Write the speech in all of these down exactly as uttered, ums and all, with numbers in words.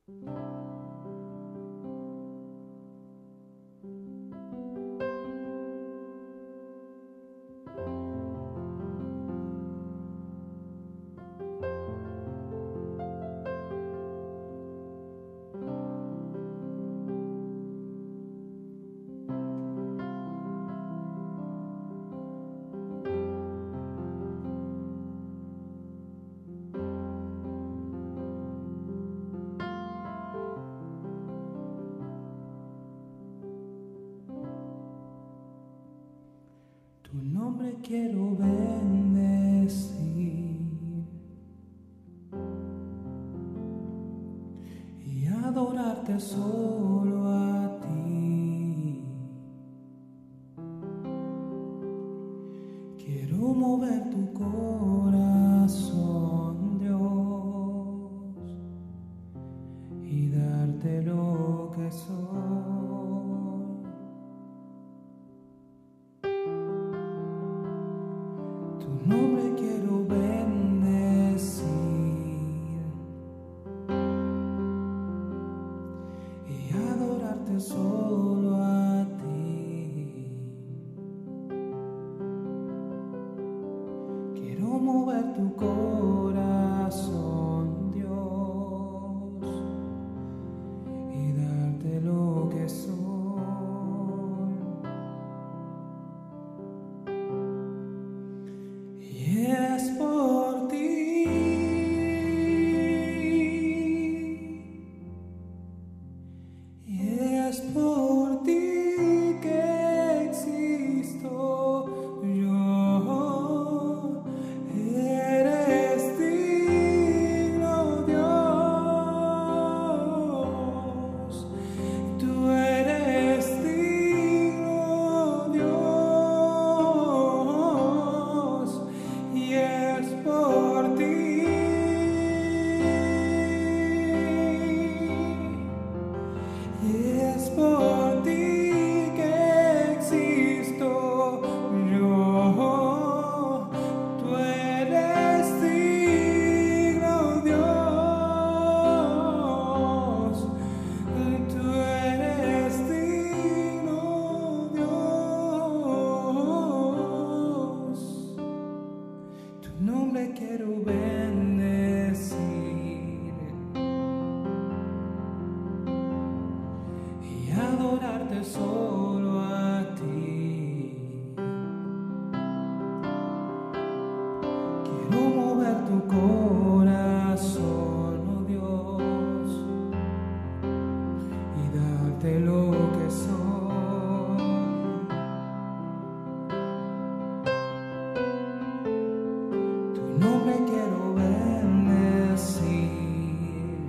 Tu nombre quiero bendecir y adorarte solo a ti. Quiero mover tu corazón, Dios, y darte lo que soy. Tu nombre quiero bendecir y adorarte solo a ti. Quiero mover tu corazón, Dios, y darte lo que soy. Y es por ti, y es por ti que existo yo. Eres digno, Dios, tú eres digno, Dios. Y es por ti, y es por ti que existo yo. Tú eres digno, Dios, tú eres digno, Dios. Tu nombre quiero bendecir y adorarte solo a ti. Quiero mover tu corazón, oh Dios, y darte lo que soy. Tu nombre quiero bendecir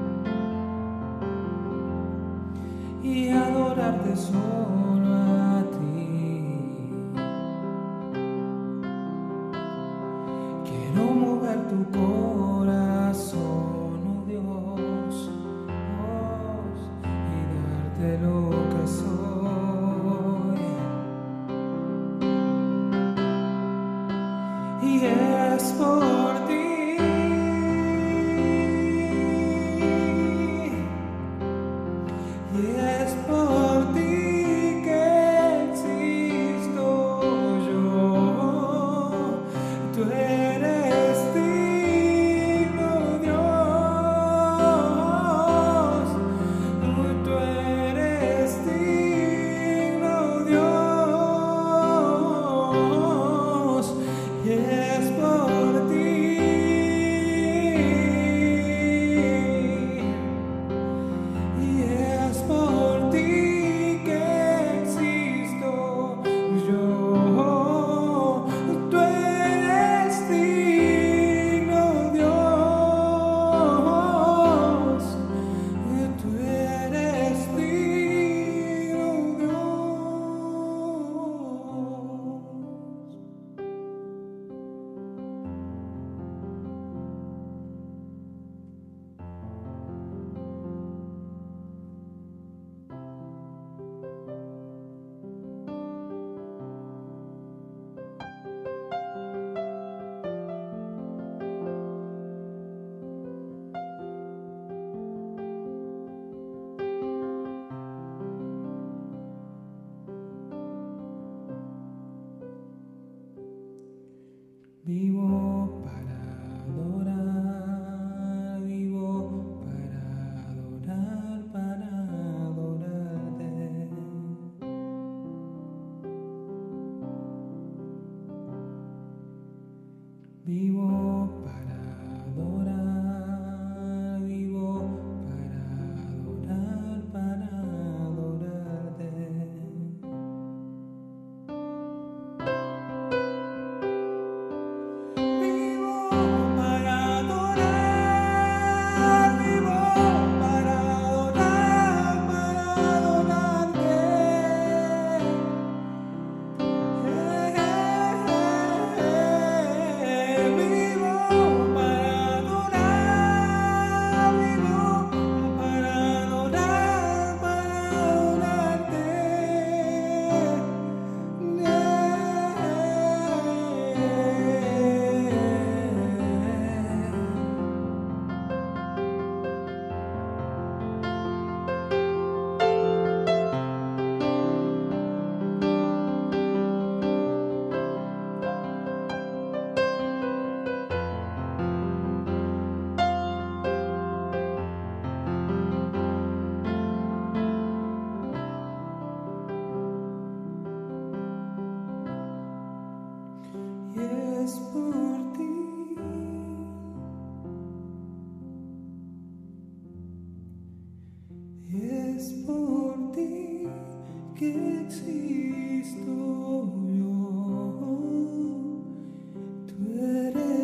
y adorarte solo a ti. Quiero mover tu corazón, oh Dios, oh, y darte lo que soy. Y es por ti, y es por ti que existo yo. Tú eres digno, Dios, tú eres digno, Dios. Y es por ti,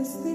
eres digno.